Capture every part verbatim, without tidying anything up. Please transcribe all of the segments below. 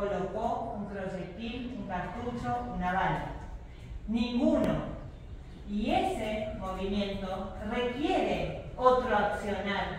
colocó un proyectil, un cartucho, una bala. Ninguno. Y ese movimiento requiere otro accionar.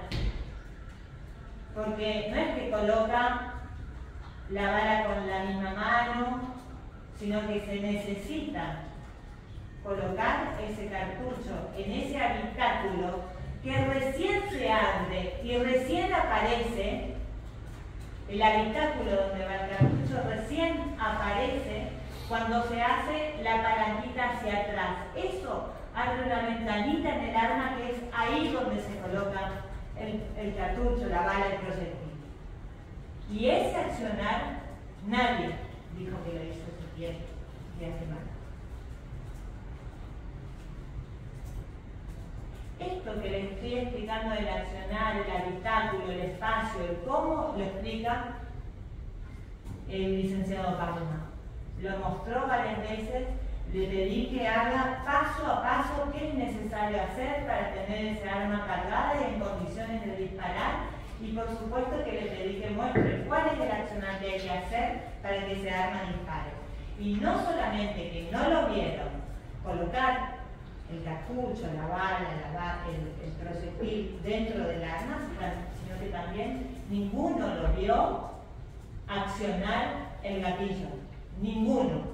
Porque no es que coloca la bala con la misma mano, sino que se necesita colocar ese cartucho en ese habitáculo que recién se abre y recién aparece. El habitáculo donde va el cartucho recién aparece cuando se hace la palanquita hacia atrás. Eso abre una ventanita en el arma que es ahí donde se coloca el, el cartucho, la bala, el proyectil. Y ese accionar, nadie dijo que lo hizo siquiera de antemano. Esto que les estoy explicando del accionar, el habitáculo, el espacio, el cómo, lo explica el licenciado Palma. Lo mostró varias veces, le pedí que haga paso a paso qué es necesario hacer para tener ese arma cargada y en condiciones de disparar, y por supuesto que le pedí que muestre cuál es el accionar que hay que hacer para que ese arma dispare. Y no solamente que no lo vieron colocar el cartucho, la bala, la bala el, el proyectil dentro del arma, sino que también ninguno lo vio accionar el gatillo. Ninguno.